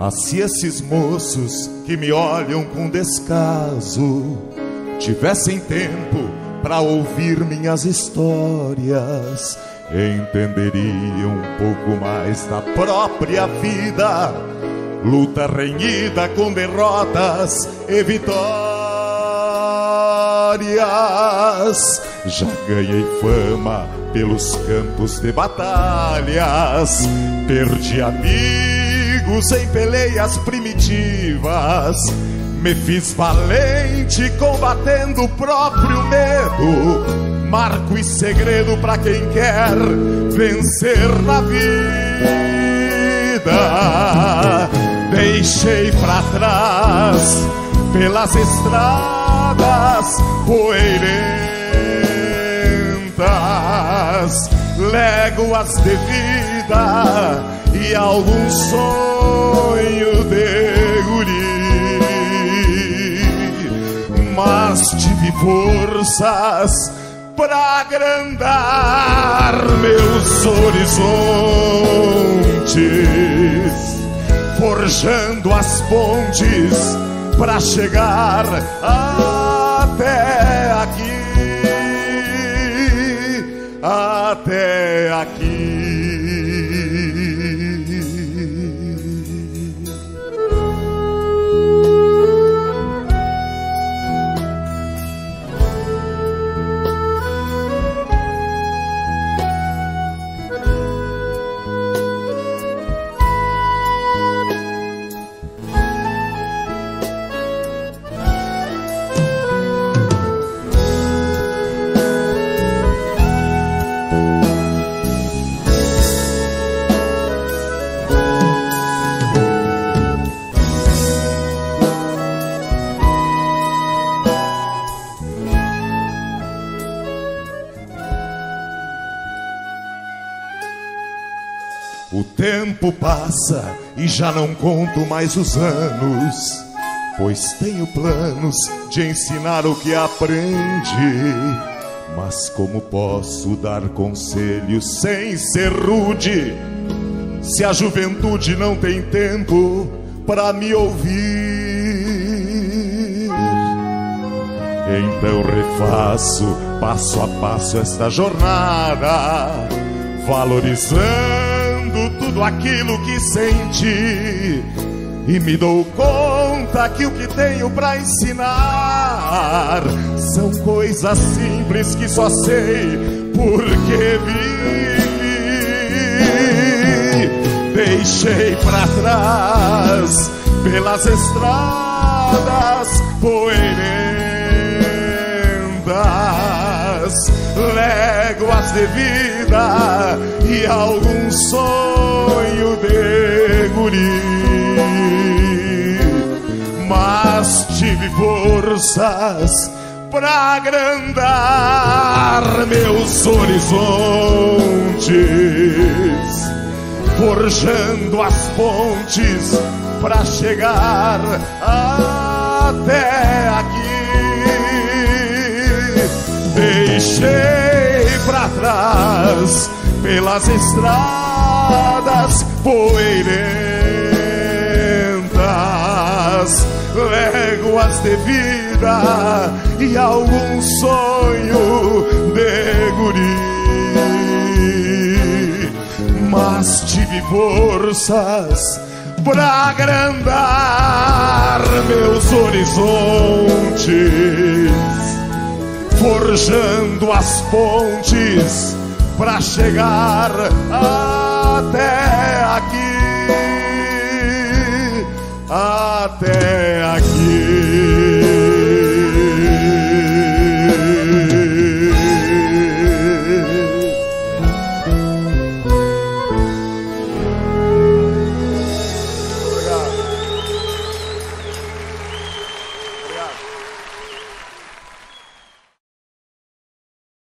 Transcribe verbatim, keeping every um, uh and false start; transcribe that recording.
Mas se esses moços que me olham com descaso tivessem tempo para ouvir minhas histórias, entenderiam um pouco mais da própria vida, luta renhida com derrotas e vitórias. Já ganhei fama pelos campos de batalhas, perdi amigos em peleias primitivas, me fiz valente combatendo o próprio medo, marco e segredo para quem quer vencer na vida. Deixei pra trás pelas estradas poeirentas léguas de vida e algum sonho de guri, mas tive forças pra agrandar meus horizontes, forjando as pontes pra chegar até aqui, até aqui. O tempo passa e já não conto mais os anos, pois tenho planos de ensinar o que aprendi. Mas como posso dar conselhos sem ser rude, se a juventude não tem tempo para me ouvir? Então refaço passo a passo esta jornada, valorizando tudo aquilo que senti, e me dou conta que o que tenho pra ensinar são coisas simples que só sei porque vivi. Deixei pra trás pelas estradas poeirentas léguas de vida e algum sonho de guri, mas tive forças pra agrandar meus horizontes, forjando as pontes pra chegar até aqui. Deixei pra trás pelas estradas poeirentas léguas de vida e algum sonho de guri, mas tive forças pra agrandar meus horizontes, forjando as pontes pra chegar até aqui, até aqui.